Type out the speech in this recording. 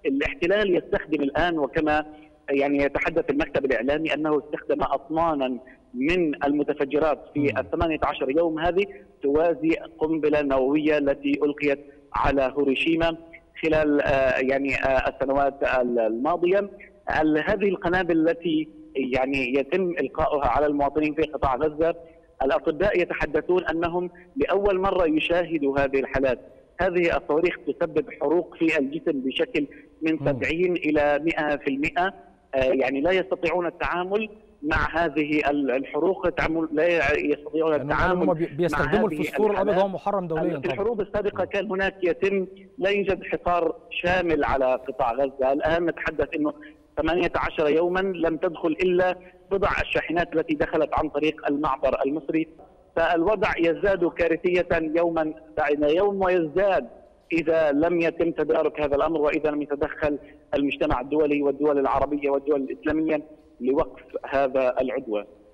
الاحتلال يستخدم الآن، وكما يعني يتحدث المكتب الإعلامي أنه استخدم أطنانا من المتفجرات في ال 18 يوم هذه توازي قنبلة نووية التي ألقيت على هيروشيما خلال السنوات الماضية. هذه القنابل التي يعني يتم إلقاؤها على المواطنين في قطاع غزة، الأطباء يتحدثون أنهم لأول مرة يشاهدوا هذه الحالات. هذه الصواريخ تسبب حروق في الجسم بشكل من 70 إلى 100%. يعني لا يستطيعون التعامل مع هذه الحروق، لا يستطيعون التعامل. هم بيستخدموا الفوسفور الابيض، هو محرم دوليا. في الحروب السابقه كان هناك لا يوجد حصار شامل على قطاع غزه، الان نتحدث انه 18 يوما لم تدخل الا بضع الشاحنات التي دخلت عن طريق المعبر المصري. فالوضع يزداد كارثيه يوما بعد يوم، ويزداد إذا لم يتم تدارك هذا الأمر، وإذا لم يتدخل المجتمع الدولي والدول العربية والدول الإسلامية لوقف هذا العدوان.